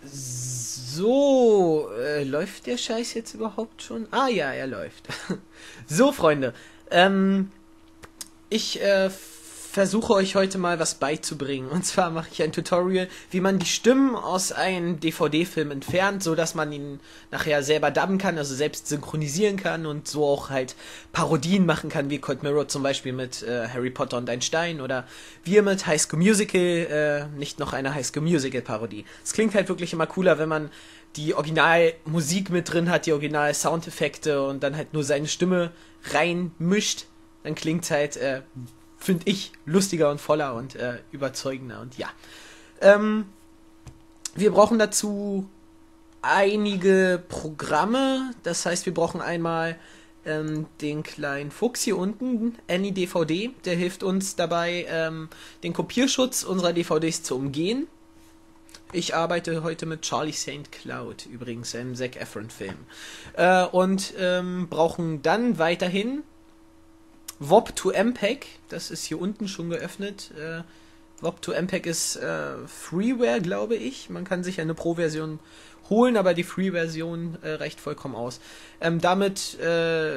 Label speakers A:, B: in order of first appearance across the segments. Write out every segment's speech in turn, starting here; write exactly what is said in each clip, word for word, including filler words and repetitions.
A: So, äh, läuft der Scheiß jetzt überhaupt schon? Ah ja, er läuft. So, Freunde, ähm, ich äh, versuche euch heute mal was beizubringen. Und zwar mache ich ein Tutorial, wie man die Stimmen aus einem D V D-Film entfernt, so dass man ihn nachher selber dubben kann, also selbst synchronisieren kann und so auch halt Parodien machen kann, wie Cold Mirror zum Beispiel mit äh, Harry Potter und ein Stein oder wir mit High School Musical, äh, nicht noch eine High School Musical-Parodie. Es klingt halt wirklich immer cooler, wenn man die Originalmusik mit drin hat, die Original-Soundeffekte und dann halt nur seine Stimme reinmischt. Dann klingt's halt, äh, finde ich, lustiger und voller und äh, überzeugender. Und ja, ähm, wir brauchen dazu einige Programme. Das heißt, wir brauchen einmal ähm, den kleinen Fuchs hier unten, AnyDVD. Der hilft uns dabei, ähm, den Kopierschutz unserer D V Ds zu umgehen. Ich arbeite heute mit Charlie Saint Cloud, übrigens einem Zac Efron-Film. Äh, und ähm, brauchen dann weiterhin W O P to M P E G, das ist hier unten schon geöffnet. Äh, W O P to M P E G ist äh, Freeware, glaube ich. Man kann sich eine Pro-Version holen, aber die Free-Version äh, reicht vollkommen aus. Ähm, damit äh,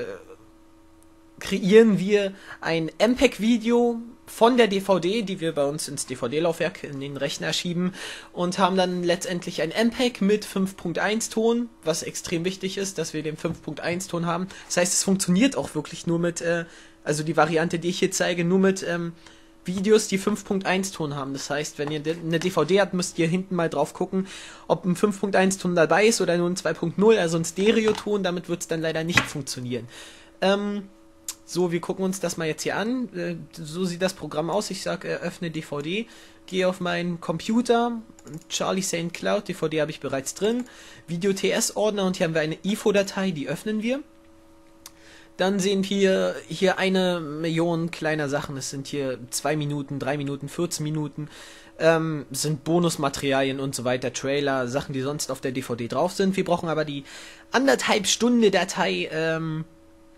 A: kreieren wir ein M P E G-Video von der D V D, die wir bei uns ins D V D-Laufwerk in den Rechner schieben und haben dann letztendlich ein M P E G mit fünf Punkt eins Ton, was extrem wichtig ist, dass wir den fünf Punkt eins Ton haben. Das heißt, es funktioniert auch wirklich nur mit, äh, also die Variante, die ich hier zeige, nur mit ähm, Videos, die fünf Punkt eins Ton haben. Das heißt, wenn ihr eine D V D habt, müsst ihr hinten mal drauf gucken, ob ein fünf Punkt eins Ton dabei ist oder nur ein zwei Punkt null, also ein Stereoton. Damit wird es dann leider nicht funktionieren. Ähm, so, wir gucken uns das mal jetzt hier an. Äh, so sieht das Programm aus. Ich sage, äh, öffne D V D, gehe auf meinen Computer, Charlie Saint Cloud, D V D habe ich bereits drin, Video-T S-Ordner und hier haben wir eine I F O-Datei, die öffnen wir. Dann sehen wir hier eine Million kleiner Sachen. Es sind hier zwei Minuten, drei Minuten, vierzehn Minuten. Ähm, sind Bonusmaterialien und so weiter, Trailer, Sachen, die sonst auf der D V D drauf sind. Wir brauchen aber die anderthalb Stunde Datei. Ähm,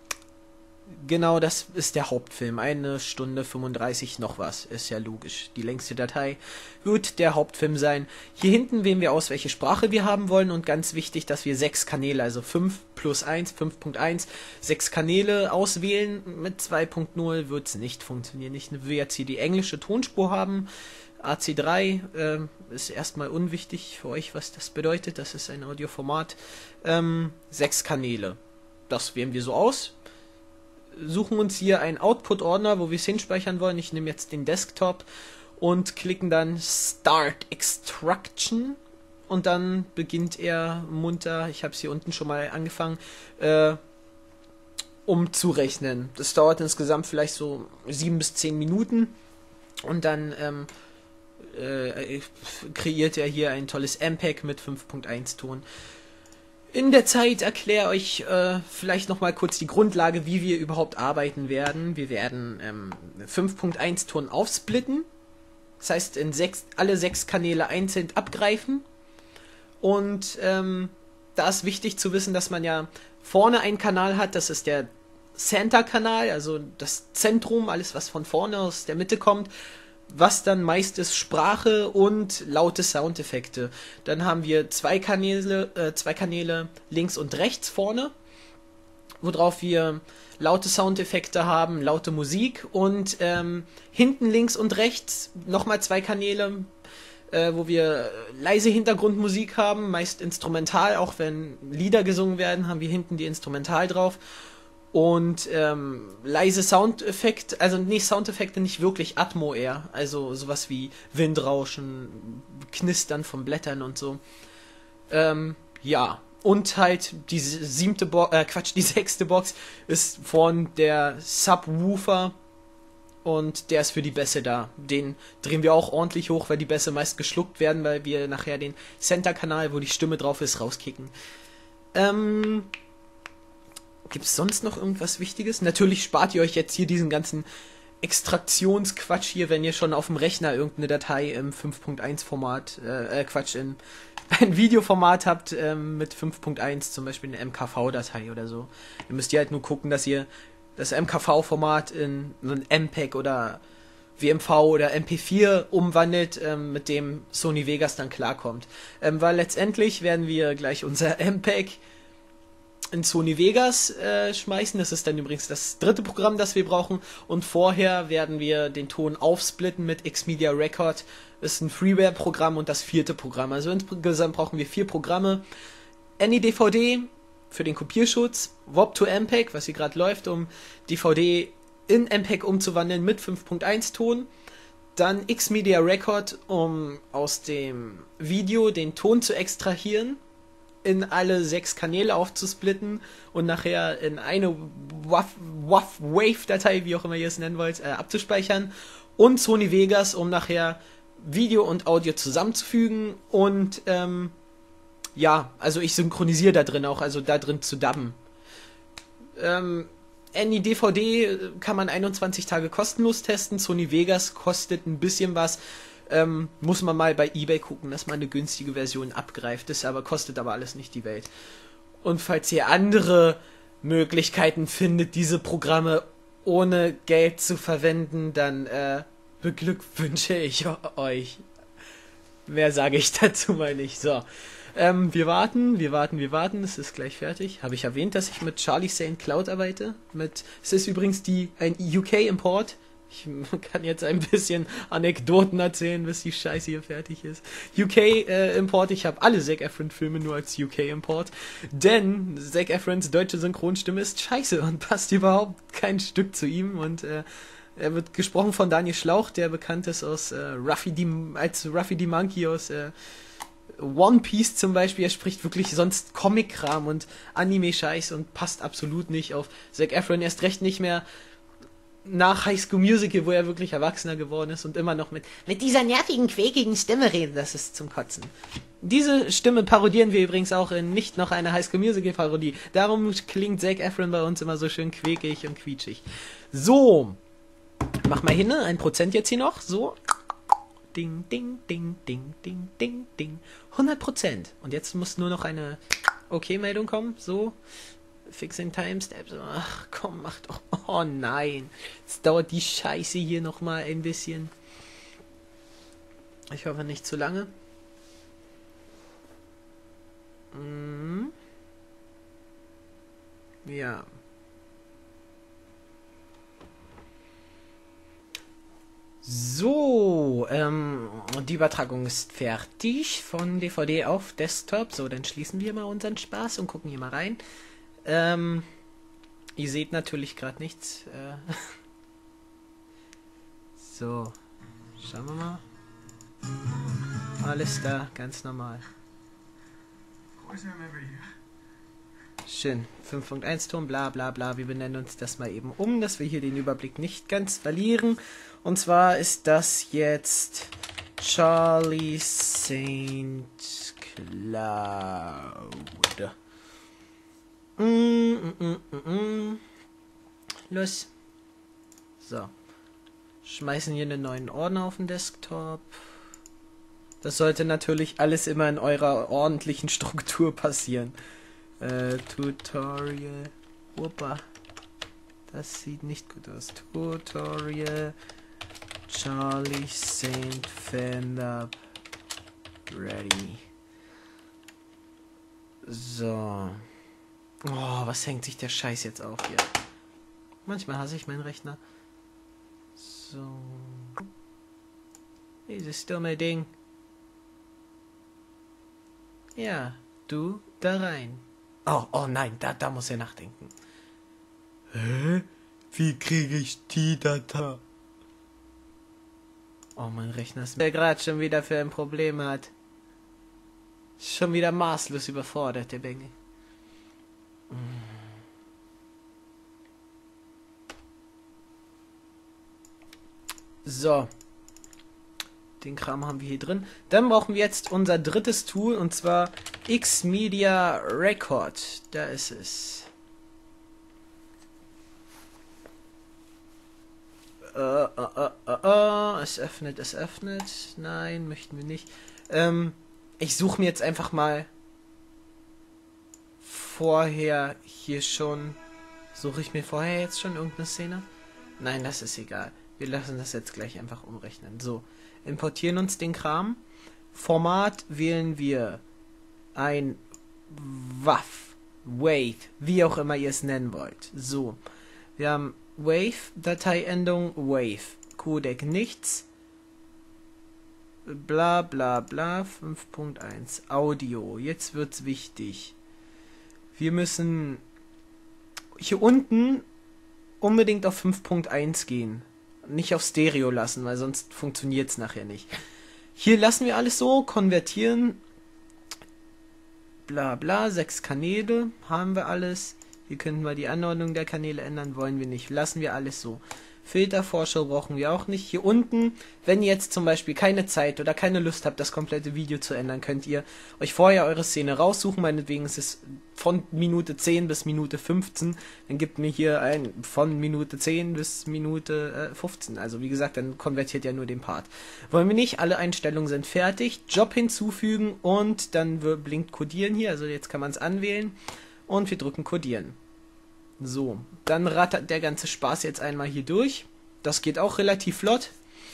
A: genau, das ist der Hauptfilm. Eine Stunde fünfunddreißig noch was. Ist ja logisch. Die längste Datei wird der Hauptfilm sein. Hier hinten wählen wir aus, welche Sprache wir haben wollen. Und ganz wichtig, dass wir sechs Kanäle, also fünf plus eins, fünf Punkt eins, sechs Kanäle auswählen. Mit zwei Punkt null wird es nicht funktionieren. Ich will jetzt hier die englische Tonspur haben. A C drei äh, ist erstmal unwichtig für euch, was das bedeutet. Das ist ein Audioformat. Ähm, sechs Kanäle. Das wählen wir so aus. Suchen uns hier einen Output-Ordner, wo wir es hinspeichern wollen. Ich nehme jetzt den Desktop und klicken dann Start Extraction und dann beginnt er munter, ich habe es hier unten schon mal angefangen, äh, umzurechnen. Das dauert insgesamt vielleicht so sieben bis zehn Minuten und dann ähm, äh, kreiert er hier ein tolles M P E G mit fünf Punkt eins Ton. In der Zeit erkläre euch äh, vielleicht nochmal kurz die Grundlage, wie wir überhaupt arbeiten werden. Wir werden ähm, fünf Punkt eins Ton aufsplitten. Das heißt, in sechs, alle sechs Kanäle einzeln abgreifen. Und ähm, da ist wichtig zu wissen, dass man ja vorne einen Kanal hat. Das ist der Center-Kanal, also das Zentrum, alles was von vorne aus der Mitte kommt. Was dann meist ist Sprache und laute Soundeffekte. Dann haben wir zwei Kanäle, äh, zwei Kanäle links und rechts vorne, worauf wir laute Soundeffekte haben, laute Musik und ähm, hinten links und rechts nochmal zwei Kanäle, äh, wo wir leise Hintergrundmusik haben, meist instrumental, auch wenn Lieder gesungen werden, haben wir hinten die Instrumental drauf. Und ähm, leise Soundeffekte, also nee, Soundeffekte nicht wirklich, Atmo eher, also sowas wie Windrauschen, Knistern von Blättern und so. Ähm, ja, und halt die siebte Box, äh, Quatsch, die sechste Box ist von der Subwoofer und der ist für die Bässe da. Den drehen wir auch ordentlich hoch, weil die Bässe meist geschluckt werden, weil wir nachher den Center-Kanal, wo die Stimme drauf ist, rauskicken. Ähm... Gibt es sonst noch irgendwas Wichtiges? Natürlich spart ihr euch jetzt hier diesen ganzen Extraktionsquatsch hier, wenn ihr schon auf dem Rechner irgendeine Datei im fünf Punkt eins Format, äh, äh Quatsch, in ein Videoformat habt ähm, mit fünf Punkt eins, zum Beispiel eine M K V-Datei oder so. Ihr müsst ihr halt nur gucken, dass ihr das M K V-Format in so ein M P E G oder W M V oder M P vier umwandelt, ähm, mit dem Sony Vegas dann klarkommt. Ähm, weil letztendlich werden wir gleich unser M P E G in Sony Vegas äh, schmeißen. Das ist dann übrigens das dritte Programm, das wir brauchen. Und vorher werden wir den Ton aufsplitten mit Xmedia Record. Das ist ein Freeware-Programm und das vierte Programm. Also insgesamt brauchen wir vier Programme. N I D V D für den Kopierschutz, W O P to M P E G, was hier gerade läuft, um D V D in M P E G umzuwandeln mit fünf Punkt eins Ton. Dann Xmedia Record, um aus dem Video den Ton zu extrahieren, in alle sechs Kanäle aufzusplitten und nachher in eine WAV-Wave-Datei, wie auch immer ihr es nennen wollt, äh, abzuspeichern. Und Sony Vegas, um nachher Video und Audio zusammenzufügen und ähm, ja, also ich synchronisiere da drin auch, also da drin zu dubben. Ähm, N I D V D kann man einundzwanzig Tage kostenlos testen, Sony Vegas kostet ein bisschen was. Ähm, muss man mal bei eBay gucken, dass man eine günstige Version abgreift. Das aber kostet aber alles nicht die Welt. Und falls ihr andere Möglichkeiten findet, diese Programme ohne Geld zu verwenden, dann äh, beglückwünsche ich euch. Mehr sage ich dazu mal nicht. So, ähm, wir warten, wir warten, wir warten. Es ist gleich fertig. Habe ich erwähnt, dass ich mit Charlie Saint Cloud arbeite? Mit, es ist übrigens die ein U K-Import. Ich kann jetzt ein bisschen Anekdoten erzählen, bis die Scheiße hier fertig ist. U K-Import, äh, ich habe alle Zac Efron-Filme nur als U K-Import, denn Zac Efrons deutsche Synchronstimme ist scheiße und passt überhaupt kein Stück zu ihm und äh, er wird gesprochen von Daniel Schlauch, der bekannt ist aus äh, Ruffy the, als Ruffy the Monkey aus äh, One Piece zum Beispiel. Er spricht wirklich sonst Comic-Kram und Anime-Scheiß und passt absolut nicht auf Zac Efron, erst recht nicht mehr nach High School Musical, wo er wirklich erwachsener geworden ist und immer noch mit, mit dieser nervigen, quäkigen Stimme redet. Das ist zum Kotzen. Diese Stimme parodieren wir übrigens auch in nicht noch eine High School Musical Parodie. Darum klingt Zac Efron bei uns immer so schön quäkig und quietschig. So. Mach mal hin, ein Prozent jetzt hier noch. So. Ding, ding, ding, ding, ding, ding, ding. hundert Prozent. Und jetzt muss nur noch eine Okay-Meldung kommen. So. Fixing Timestamps. Ach komm, mach doch. Oh nein. Jetzt dauert die Scheiße hier nochmal ein bisschen. Ich hoffe nicht zu lange. Mhm. Ja. So, ähm, die Übertragung ist fertig von D V D auf Desktop. So, dann schließen wir mal unseren Spaß und gucken hier mal rein. Ähm, ihr seht natürlich gerade nichts. Äh so, schauen wir mal. Alles da, ganz normal. Schön, fünf Punkt eins Ton, bla bla bla. Wir benennen uns das mal eben um, dass wir hier den Überblick nicht ganz verlieren. Und zwar ist das jetzt Charlie Saint Cloud. Mm, mm, mm, mm, mm. Los. So. Schmeißen hier einen neuen Ordner auf den Desktop. Das sollte natürlich alles immer in eurer ordentlichen Struktur passieren. Äh, Tutorial. Wuppa. Das sieht nicht gut aus. Tutorial. Charlie Saint Fandub. Ready. So. Oh, was hängt sich der Scheiß jetzt auf hier? Manchmal hasse ich meinen Rechner. So. Dieses dumme Ding. Ja, du da rein. Oh, oh nein, da, da muss er nachdenken. Hä? Wie kriege ich die Datei? Oh, mein Rechner ist... Der gerade schon wieder für ein Problem hat. Schon wieder maßlos überfordert, der Bengel. So. Den Kram haben wir hier drin. Dann brauchen wir jetzt unser drittes Tool, und zwar Xmedia Record. Da ist es. Äh, äh, äh, äh, äh. Es öffnet, es öffnet. Nein, möchten wir nicht. Ähm, ich suche mir jetzt einfach mal vorher hier schon... Suche ich mir vorher jetzt schon irgendeine Szene? Nein, das ist egal. Wir lassen das jetzt gleich einfach umrechnen. So, importieren uns den Kram. Format wählen wir ein W A V, Wave, wie auch immer ihr es nennen wollt. So, wir haben Wave, Dateiendung Wave, Codec nichts, bla bla bla, fünf Punkt eins, Audio, jetzt wird's wichtig. Wir müssen hier unten unbedingt auf fünf Punkt eins gehen. Nicht auf Stereo lassen, weil sonst funktioniert es nachher nicht. Hier lassen wir alles so, konvertieren, bla bla, sechs Kanäle, haben wir alles. Hier könnten wir die Anordnung der Kanäle ändern, wollen wir nicht. Lassen wir alles so. Filtervorschau brauchen wir auch nicht. Hier unten, wenn ihr jetzt zum Beispiel keine Zeit oder keine Lust habt, das komplette Video zu ändern, könnt ihr euch vorher eure Szene raussuchen. Meinetwegen ist es von Minute zehn bis Minute fünfzehn. Dann gibt mir hier ein von Minute zehn bis Minute äh, fünfzehn. Also wie gesagt, dann konvertiert ja nur den Part. Wollen wir nicht. Alle Einstellungen sind fertig. Job hinzufügen und dann blinkt Codieren hier. Also jetzt kann man es anwählen. Und wir drücken Codieren. So, dann rattert der ganze Spaß jetzt einmal hier durch. Das geht auch relativ flott.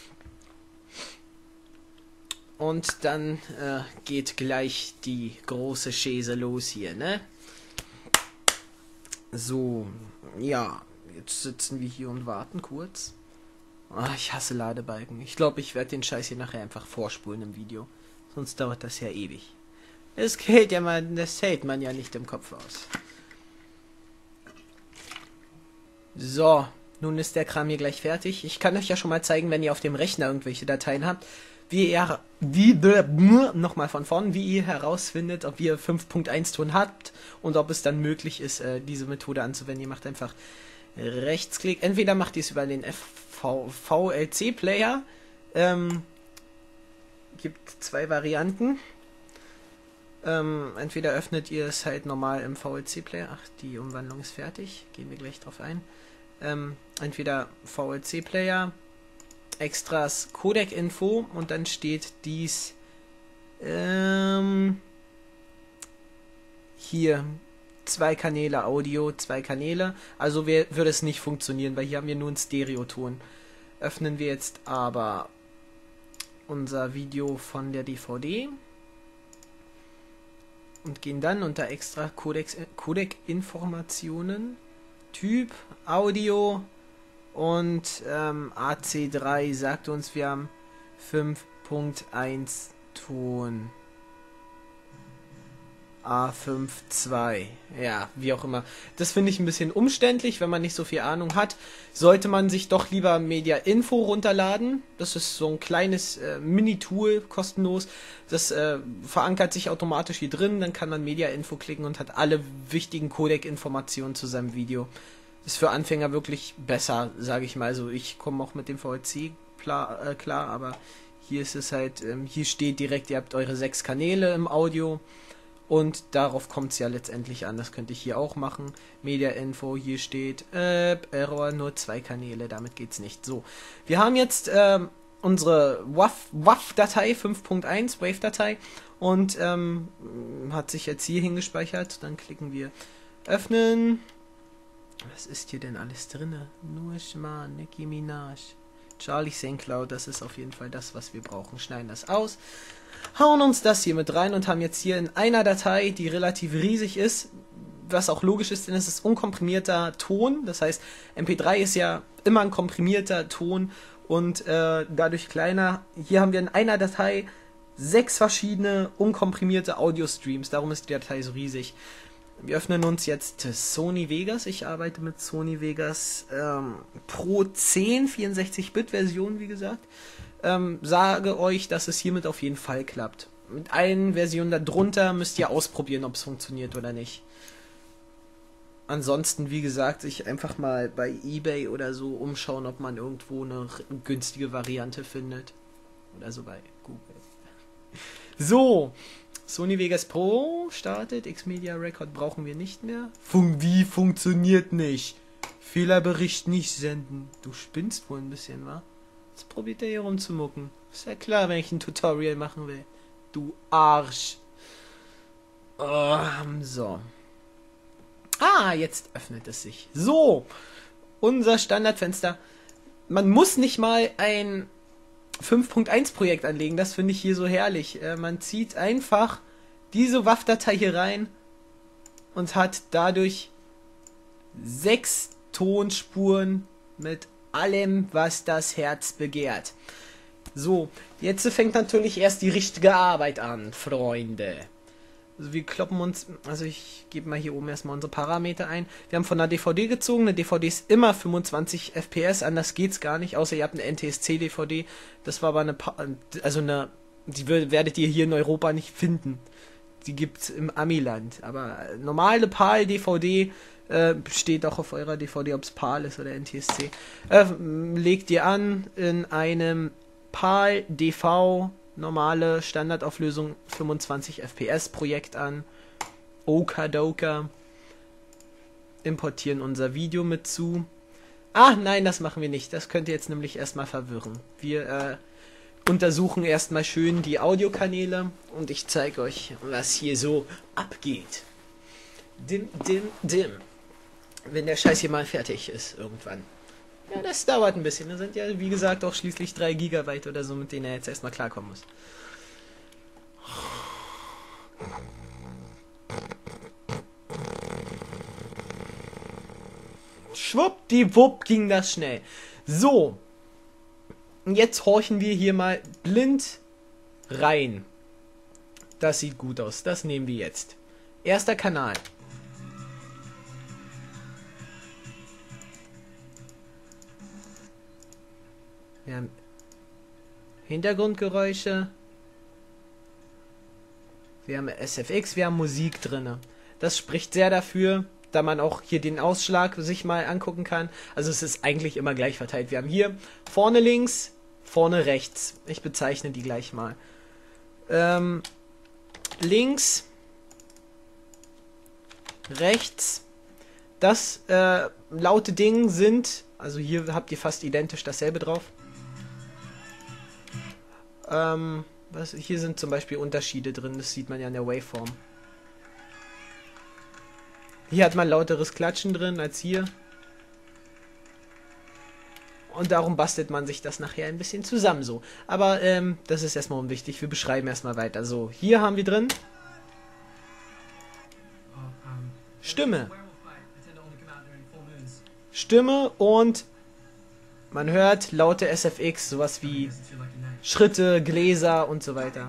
A: Und dann äh, geht gleich die große Schäse los hier, ne? So, ja, jetzt sitzen wir hier und warten kurz. Ah, ich hasse Ladebalken. Ich glaube, ich werde den Scheiß hier nachher einfach vorspulen im Video. Sonst dauert das ja ewig. Das hält ja man, das hält man ja nicht im Kopf aus. So, nun ist der Kram hier gleich fertig. Ich kann euch ja schon mal zeigen, wenn ihr auf dem Rechner irgendwelche Dateien habt, wie ihr, wie, nochmal von vorn, wie ihr herausfindet, ob ihr fünf Punkt eins Ton habt und ob es dann möglich ist, äh, diese Methode anzuwenden. Ihr macht einfach Rechtsklick. Entweder macht ihr es über den V L C-Player. Ähm, gibt zwei Varianten. Ähm, entweder öffnet ihr es halt normal im V L C-Player. Ach, die Umwandlung ist fertig. Gehen wir gleich drauf ein. Ähm, entweder V L C-Player, Extras, Codec-Info und dann steht dies ähm, hier zwei Kanäle Audio, zwei Kanäle. Also wir, würde es nicht funktionieren, weil hier haben wir nur einen Stereoton. Öffnen wir jetzt aber unser Video von der D V D. Und gehen dann unter extra Codec-Informationen, Typ, Audio und ähm, A C drei sagt uns, wir haben fünf Punkt eins Ton. A fünf Punkt zwei. Ja, wie auch immer. Das finde ich ein bisschen umständlich, wenn man nicht so viel Ahnung hat. Sollte man sich doch lieber Media Info runterladen. Das ist so ein kleines äh, Mini-Tool, kostenlos. Das äh, verankert sich automatisch hier drin. Dann kann man Media Info klicken und hat alle wichtigen Codec-Informationen zu seinem Video. Ist für Anfänger wirklich besser, sage ich mal. Also ich komme auch mit dem V L C klar, äh, klar, aber hier ist es halt, ähm, hier steht direkt, ihr habt eure sechs Kanäle im Audio. Und darauf kommt es ja letztendlich an. Das könnte ich hier auch machen. Media Info, hier steht äh, Error, nur zwei Kanäle, damit geht's nicht. So, wir haben jetzt äh, unsere W A V-Datei fünf Punkt eins, Wave-Datei und ähm, hat sich jetzt hier hingespeichert. Dann klicken wir öffnen. Was ist hier denn alles drin? Nur Schmarrn, Nicki Minaj, Charlie Saint Cloud, das ist auf jeden Fall das, was wir brauchen. Schneiden das aus. Hauen uns das hier mit rein und haben jetzt hier in einer Datei, die relativ riesig ist, was auch logisch ist, denn es ist unkomprimierter Ton. Das heißt, M P drei ist ja immer ein komprimierter Ton und äh, dadurch kleiner. Hier haben wir in einer Datei sechs verschiedene unkomprimierte Audio-Streams. Darum ist die Datei so riesig. Wir öffnen uns jetzt Sony Vegas. Ich arbeite mit Sony Vegas ähm, Pro zehn, vierundsechzig Bit Version, wie gesagt. Ähm, sage euch, dass es hiermit auf jeden Fall klappt. Mit allen Versionen darunter müsst ihr ausprobieren, ob es funktioniert oder nicht. Ansonsten, wie gesagt, sich einfach mal bei eBay oder so umschauen, ob man irgendwo eine günstige Variante findet. Oder so bei Google. So, Sony Vegas Pro startet. Xmedia Record brauchen wir nicht mehr. Fun wie funktioniert nicht? Fehlerbericht nicht senden. Du spinnst wohl ein bisschen, wa? Jetzt probiert er hier rumzumucken. Ist ja klar, wenn ich ein Tutorial machen will. Du Arsch. Oh, so. Ah, jetzt öffnet es sich. So. Unser Standardfenster. man muss nicht mal ein fünf Punkt eins Projekt anlegen, das finde ich hier so herrlich. Äh, man zieht einfach diese W A V-Datei hier rein und hat dadurch sechs Tonspuren mit allem, was das Herz begehrt. So, jetzt fängt natürlich erst die richtige Arbeit an, Freunde. Also wir kloppen uns, also ich gebe mal hier oben erstmal unsere Parameter ein. Wir haben von einer D V D gezogen, eine D V D ist immer fünfundzwanzig F P S, anders geht's gar nicht, außer ihr habt eine N T S C D V D. Das war aber eine, pa also eine, die werdet ihr hier in Europa nicht finden. Die gibt's im Amiland, aber normale PAL D V D äh, steht auch auf eurer D V D, ob es PAL ist oder N T S C. Äh, legt ihr an in einem PAL D V normale Standardauflösung fünfundzwanzig F P S Projekt an. Okadoka. Importieren unser Video mit zu. Ah, nein, das machen wir nicht. Das könnte jetzt nämlich erstmal verwirren. Wir äh, untersuchen erstmal schön die Audiokanäle und ich zeige euch, was hier so abgeht. Dim, dim, dim. Wenn der Scheiß hier mal fertig ist, irgendwann. Ja, das dauert ein bisschen. Das sind ja, wie gesagt, auch schließlich drei Gigabyte oder so, mit denen er jetzt erstmal klarkommen muss. Schwuppdiwupp ging das schnell. So. Und jetzt horchen wir hier mal blind rein. Das sieht gut aus. Das nehmen wir jetzt. Erster Kanal. Wir haben Hintergrundgeräusche. Wir haben S F X, wir haben Musik drin. Das spricht sehr dafür, da man auch hier den Ausschlag sich mal angucken kann. Also es ist eigentlich immer gleich verteilt. Wir haben hier vorne links, vorne rechts. Ich bezeichne die gleich mal. Ähm, links, rechts. Das äh, laute Ding sind, also hier habt ihr fast identisch dasselbe drauf. Ähm, was, hier sind zum Beispiel Unterschiede drin, das sieht man ja in der Waveform. Hier hat man lauteres Klatschen drin als hier. Und darum bastelt man sich das nachher ein bisschen zusammen so. Aber ähm, das ist erstmal unwichtig, wir beschreiben erstmal weiter. So, hier haben wir drin Stimme. Stimme und man hört laute S F X, sowas wie Schritte, Gläser und so weiter.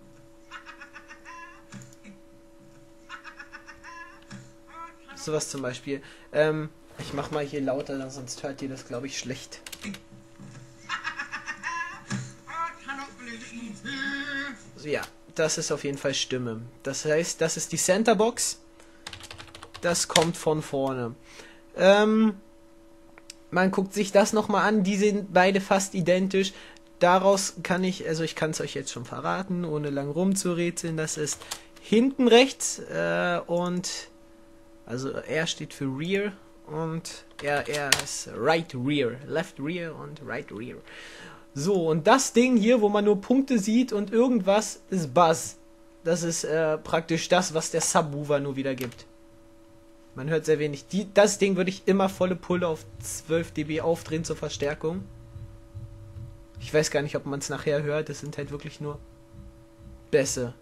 A: Sowas zum Beispiel. Ähm, ich mach mal hier lauter, sonst hört ihr das, glaube ich, schlecht. So, ja, das ist auf jeden Fall Stimme. Das heißt, das ist die Centerbox. Das kommt von vorne. Ähm, man guckt sich das nochmal an. Die sind beide fast identisch. Daraus kann ich, also ich kann es euch jetzt schon verraten, ohne lang rumzurätseln. Das ist hinten rechts äh, und also R steht für Rear und R, R ist Right Rear. Left Rear und Right Rear. So, und das Ding hier, wo man nur Punkte sieht und irgendwas, ist Buzz. Das ist äh, praktisch das, was der Subwoofer nur wieder gibt. Man hört sehr wenig. Die, das Ding würde ich immer volle Pulle auf zwölf Dezibel aufdrehen zur Verstärkung. Ich weiß gar nicht, ob man es nachher hört. Das sind halt wirklich nur Bässe.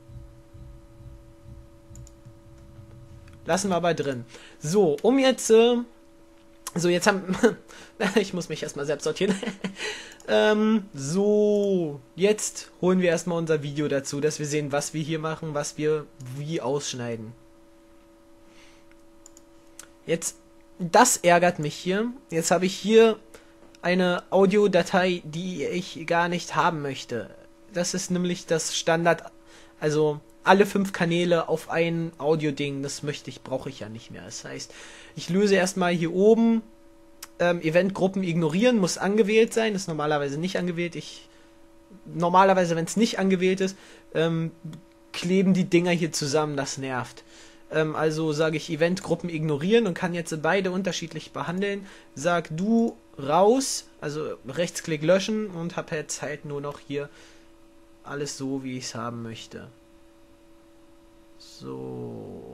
A: Lassen wir aber drin. So, um jetzt... Äh, so, jetzt haben... ich muss mich erstmal selbst sortieren. ähm, so, jetzt holen wir erstmal unser Video dazu, dass wir sehen, was wir hier machen, was wir wie ausschneiden. Jetzt, das ärgert mich hier. Jetzt habe ich hier eine Audiodatei, die ich gar nicht haben möchte. Das ist nämlich das Standard, also alle fünf Kanäle auf ein Audio-Ding. Das möchte ich, brauche ich ja nicht mehr. Das heißt, ich löse erstmal hier oben ähm, Eventgruppen ignorieren, muss angewählt sein. Das ist normalerweise nicht angewählt. Ich normalerweise, wenn es nicht angewählt ist, ähm, kleben die Dinger hier zusammen. Das nervt. Ähm, also sage ich Eventgruppen ignorieren und kann jetzt beide unterschiedlich behandeln. Sag du raus, also Rechtsklick löschen und habe jetzt halt nur noch hier alles so, wie ich es haben möchte. So.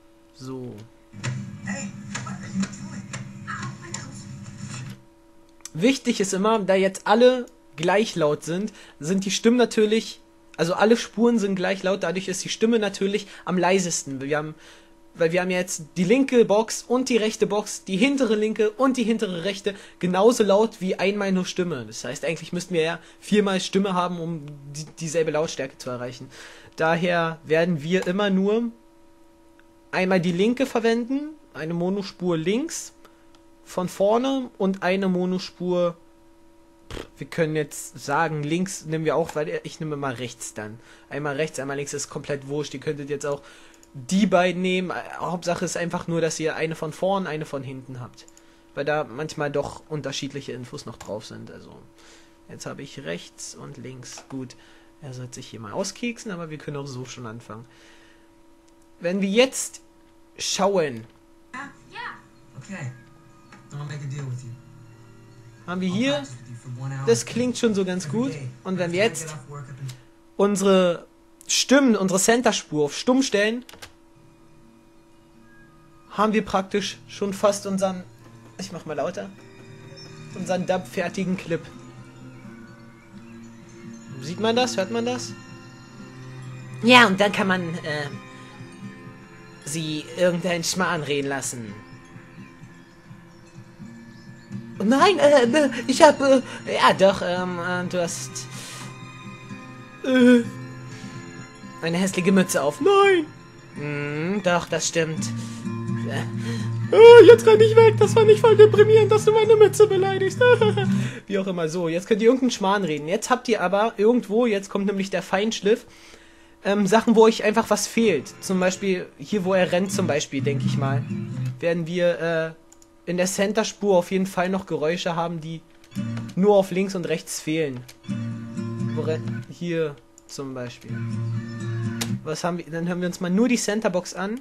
A: So. Wichtig ist immer, da jetzt alle gleich laut sind, sind die Stimmen natürlich, also alle Spuren sind gleich laut, dadurch ist die Stimme natürlich am leisesten. Wir haben, weil wir haben jetzt die linke Box und die rechte Box, die hintere linke und die hintere rechte genauso laut wie einmal nur Stimme. Das heißt, eigentlich müssten wir ja viermal Stimme haben, um die, dieselbe Lautstärke zu erreichen. Daher werden wir immer nur einmal die linke verwenden, eine Monospur links von vorne und eine Monospur, wir können jetzt sagen, links nehmen wir auch, weil ich nehme mal rechts dann. Einmal rechts, einmal links ist komplett wurscht. Ihr könntet jetzt auch die beiden nehmen. Hauptsache ist einfach nur, dass ihr eine von vorn, eine von hinten habt. Weil da manchmal doch unterschiedliche Infos noch drauf sind. Also, jetzt habe ich rechts und links. Gut, er sollte sich hier mal auskeksen, aber wir können auch so schon anfangen. Wenn wir jetzt schauen,
B: Ja. Okay. I'll make a deal with you.
A: haben wir hier, das klingt schon so ganz gut. Und wenn wir jetzt unsere Stimmen, unsere Center-Spur auf stumm stellen, haben wir praktisch schon fast unseren, ich mach mal lauter, unseren Dub-fertigen Clip. Sieht man das? Hört man das? Ja, und dann kann man äh, sie irgendeinen Schmarrn reden lassen. Nein, äh, ich hab, äh, ja doch, ähm, äh, du hast, äh, eine hässliche Mütze auf. Nein! Hm, doch, das stimmt. Äh, jetzt renn ich weg, das war nicht voll deprimierend, dass du meine Mütze beleidigst. Wie auch immer, so, jetzt könnt ihr irgendeinen Schmarrn reden. Jetzt habt ihr aber irgendwo, jetzt kommt nämlich der Feinschliff, ähm, Sachen, wo euch einfach was fehlt. Zum Beispiel, hier wo er rennt zum Beispiel, denke ich mal, werden wir, äh, in der Center-Spur auf jeden Fall noch Geräusche haben, die nur auf links und rechts fehlen. Hier zum Beispiel. Was haben wir? Dann hören wir uns mal nur die Centerbox an.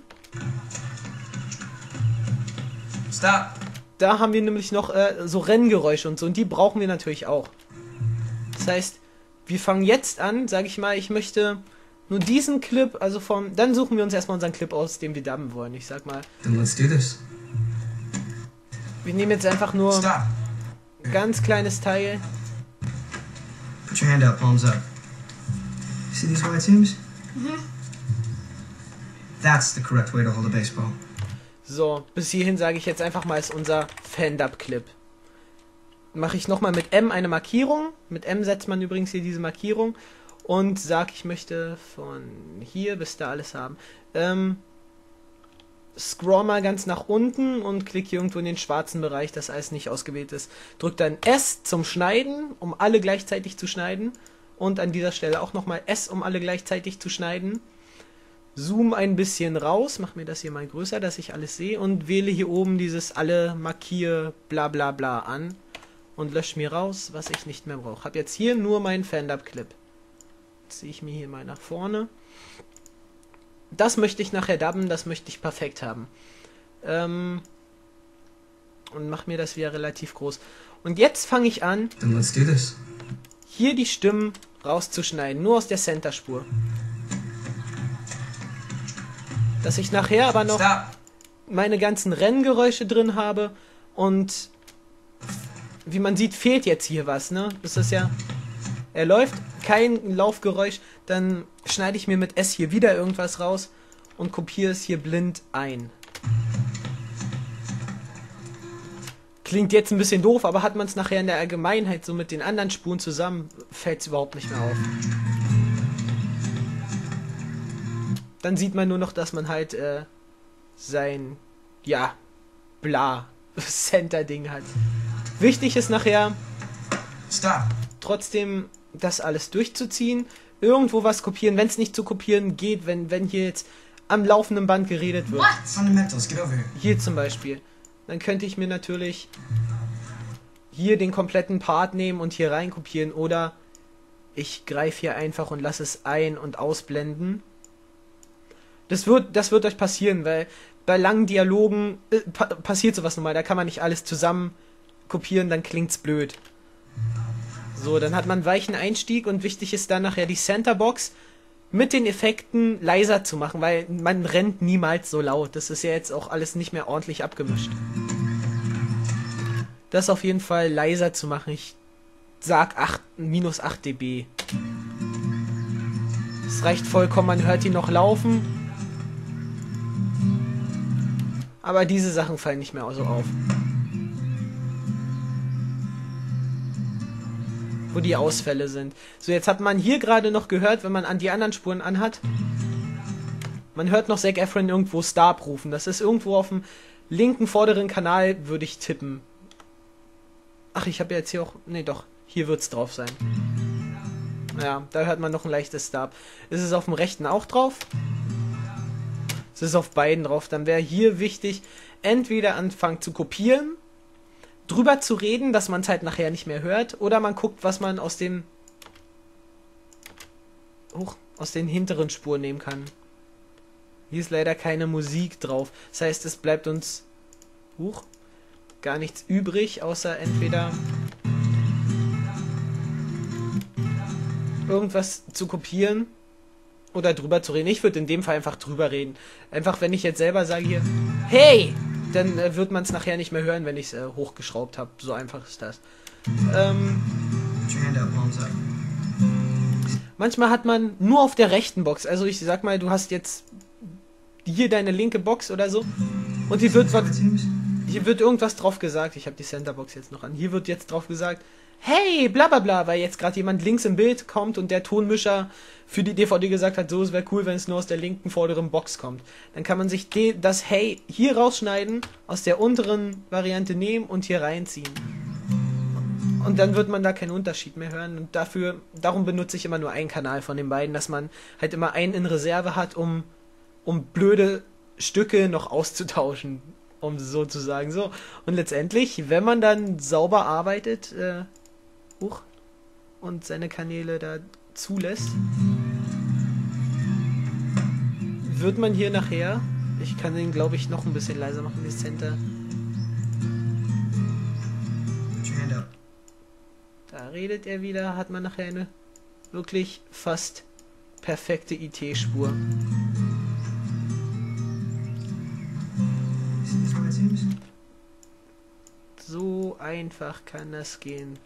B: Stop.
A: Da haben wir nämlich noch äh, so Renngeräusche und so, und die brauchen wir natürlich auch. Das heißt, wir fangen jetzt an, sage ich mal, ich möchte nur diesen Clip, also vom, dann suchen wir uns erstmal unseren Clip aus, den wir dubben wollen. Ich sag mal.
B: Then let's do this.
A: Wir nehmen jetzt einfach nur
B: Stop.
A: ein ganz kleines Teil.
B: Put your hand out, palms up. You see these white seams? Mm-hmm. That's the correct way to hold a baseball.
A: So, bis hierhin sage ich jetzt einfach mal, ist unser Fan-Dub-Clip. Mache ich nochmal mit M eine Markierung. Mit M setzt man übrigens hier diese Markierung. Und sage, ich möchte von hier bis da alles haben. Ähm, scroll mal ganz nach unten und klick hier irgendwo in den schwarzen Bereich, dass alles nicht ausgewählt ist. Drück dann S zum Schneiden, um alle gleichzeitig zu schneiden. Und an dieser Stelle auch nochmal S, um alle gleichzeitig zu schneiden. Zoom ein bisschen raus, mach mir das hier mal größer, dass ich alles sehe. Und wähle hier oben dieses alle Markier bla bla bla an. Und lösche mir raus, was ich nicht mehr brauche. Hab jetzt hier nur meinen Fan-Dub-Clip. Ziehe ich mir hier mal nach vorne. Das möchte ich nachher dubben, das möchte ich perfekt haben. Ähm, und mache mir das wieder relativ groß. Und jetzt fange ich an,
B: Then let's do this.
A: hier die Stimmen rauszuschneiden, nur aus der Center-Spur. Dass ich nachher aber noch
B: Stop.
A: meine ganzen Renngeräusche drin habe und wie man sieht, fehlt jetzt hier was, ne? Das ist ja, er läuft, kein Laufgeräusch, dann schneide ich mir mit S hier wieder irgendwas raus und kopiere es hier blind ein. Klingt jetzt ein bisschen doof, aber hat man es nachher in der Allgemeinheit so mit den anderen Spuren zusammen, fällt es überhaupt nicht mehr auf. Dann sieht man nur noch, dass man halt äh, sein, ja, bla, Center-Ding hat. Wichtig ist nachher,
B: Stop.
A: trotzdem das alles durchzuziehen, irgendwo was kopieren, wenn es nicht zu kopieren geht, wenn, wenn hier jetzt am laufenden Band geredet wird.
B: What? Fundamentals, get over here.
A: Hier zum Beispiel. Dann könnte ich mir natürlich hier den kompletten Part nehmen und hier rein kopieren, oder ich greife hier einfach und lasse es ein- und ausblenden. Das wird, das wird euch passieren, weil bei langen Dialogen äh, pa passiert sowas normal, da kann man nicht alles zusammen kopieren, dann klingt's blöd. So, dann hat man einen weichen Einstieg und wichtig ist dann nachher die Centerbox mit den Effekten leiser zu machen, weil man rennt niemals so laut. Das ist ja jetzt auch alles nicht mehr ordentlich abgemischt. das auf jeden Fall leiser zu machen. Ich sag acht, minus acht dB. Es reicht vollkommen, man hört ihn noch laufen. Aber diese Sachen fallen nicht mehr so auf. Wo die Ausfälle sind. So, jetzt hat man hier gerade noch gehört, wenn man an die anderen Spuren anhat. Man hört noch Zac Efron irgendwo Starb rufen. Das ist irgendwo auf dem linken vorderen Kanal, würde ich tippen. Ach, ich habe ja jetzt hier auch... Ne, doch. Hier wird es drauf sein. Ja, da hört man noch ein leichtes Starb. Ist es auf dem rechten auch drauf? Es ist auf beiden drauf. Dann wäre hier wichtig, entweder anfangen zu kopieren, drüber zu reden, dass man es halt nachher nicht mehr hört, oder man guckt, was man aus dem... Hoch, aus den hinteren Spuren nehmen kann. Hier ist leider keine Musik drauf. Das heißt, es bleibt uns huch, gar nichts übrig, außer entweder irgendwas zu kopieren oder drüber zu reden. Ich würde in dem Fall einfach drüber reden. Einfach, wenn ich jetzt selber sage hier, hey, dann äh, wird man es nachher nicht mehr hören, wenn ich es äh, hochgeschraubt habe. So einfach ist das. Ähm, manchmal hat man nur auf der rechten Box, also ich sag mal, du hast jetzt hier deine linke Box oder so und hier wird, was, hier wird irgendwas drauf gesagt. Ich habe die Centerbox jetzt noch an. Hier wird jetzt drauf gesagt, hey, bla bla bla, weil jetzt gerade jemand links im Bild kommt und der Tonmischer für die D V D gesagt hat, so, es wäre cool, wenn es nur aus der linken vorderen Box kommt. Dann kann man sich das Hey hier rausschneiden, aus der unteren Variante nehmen und hier reinziehen. Und dann wird man da keinen Unterschied mehr hören. Und dafür, darum benutze ich immer nur einen Kanal von den beiden, dass man halt immer einen in Reserve hat, um, um blöde Stücke noch auszutauschen, um sozusagen so. Und letztendlich, wenn man dann sauber arbeitet, äh, hoch und seine Kanäle da zulässt, wird man hier nachher, ich kann den glaube ich noch ein bisschen leiser machen, das Center. Da redet er wieder, hat man nachher eine wirklich fast perfekte I T-Spur. So einfach kann das gehen.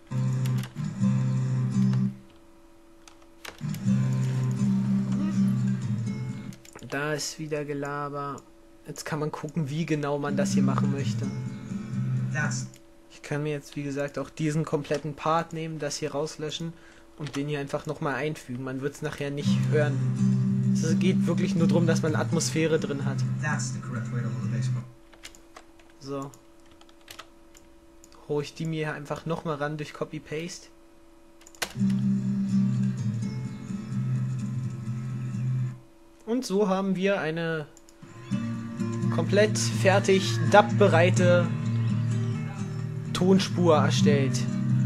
A: Da ist wieder Gelaber. Jetzt kann man gucken, wie genau man das hier machen möchte. Ich kann mir jetzt, wie gesagt, auch diesen kompletten Part nehmen, das hier rauslöschen und den hier einfach nochmal einfügen. Man wird es nachher nicht hören. Es geht wirklich nur darum, dass man Atmosphäre drin hat. So. Hole ich die mir einfach nochmal ran durch Copy-Paste. Und so haben wir eine komplett fertig D A B-bereite Tonspur erstellt.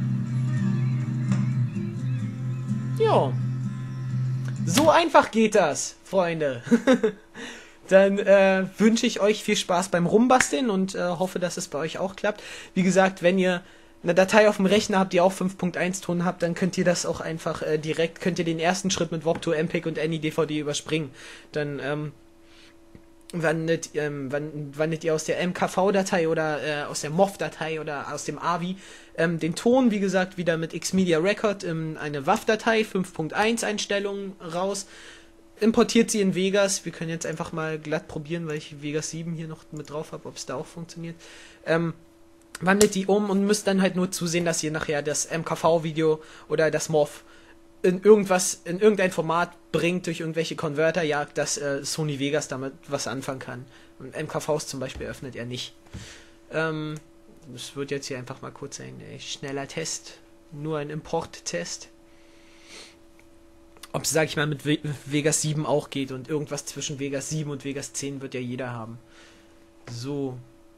A: Ja. So einfach geht das, Freunde. Dann äh, wünsche ich euch viel Spaß beim Rumbasteln und äh, hoffe, dass es bei euch auch klappt. Wie gesagt, wenn ihr eine Datei auf dem Rechner habt, die auch fünf Punkt eins Ton habt, dann könnt ihr das auch einfach äh, direkt, könnt ihr den ersten Schritt mit Warp zwei, M P E G und AnyDVD D V D überspringen. Dann ähm, wandet, ähm, wandet ihr aus der M K V-Datei oder äh, aus der M O V-Datei oder aus dem A V I ähm, den Ton, wie gesagt, wieder mit Xmedia Record in eine W A V-Datei, fünf Punkt eins Einstellungen raus. Importiert sie in Vegas. Wir können jetzt einfach mal glatt probieren, weil ich Vegas sieben hier noch mit drauf habe, ob es da auch funktioniert. Ähm, wandelt die um und müsst dann halt nur zusehen, dass ihr nachher das M K V-Video oder das M O V in irgendwas, in irgendein Format bringt durch irgendwelche Konverter, ja, dass äh, Sony Vegas damit was anfangen kann. Und M K Vs zum Beispiel öffnet er nicht. Ähm, das wird jetzt hier einfach mal kurz ein äh, schneller Test. Nur ein Import-Test. Ob es, sag ich mal, mit Ve Vegas sieben auch geht und irgendwas zwischen Vegas sieben und Vegas zehn wird ja jeder haben. So.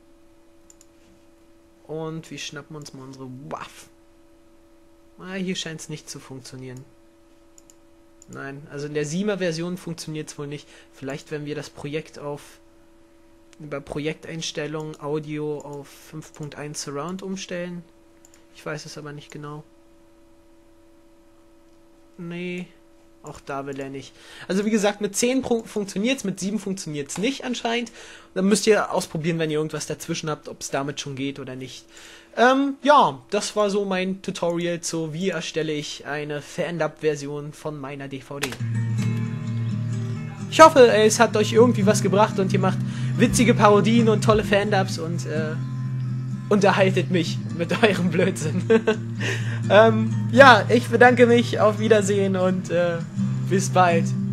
A: Und wir schnappen uns mal unsere W A V. Ah, hier scheint es nicht zu funktionieren. Nein, also in der siebener Version funktioniert es wohl nicht. Vielleicht, wenn wir das Projekt auf über Projekteinstellungen Audio auf fünf Punkt eins Surround umstellen. Ich weiß es aber nicht genau. Nee. auch da will er nicht. Also wie gesagt, mit zehn funktioniert es, mit sieben funktioniert es nicht anscheinend. Dann müsst ihr ausprobieren, wenn ihr irgendwas dazwischen habt, ob es damit schon geht oder nicht. Ähm, ja, das war so mein Tutorial zu, wie erstelle ich eine Fan-Dub-Version von meiner D V D. Ich hoffe, es hat euch irgendwie was gebracht und ihr macht witzige Parodien und tolle Fan-Dubs und äh, unterhaltet mich mit eurem Blödsinn. ähm, ja, ich bedanke mich, auf Wiedersehen und äh, bis bald.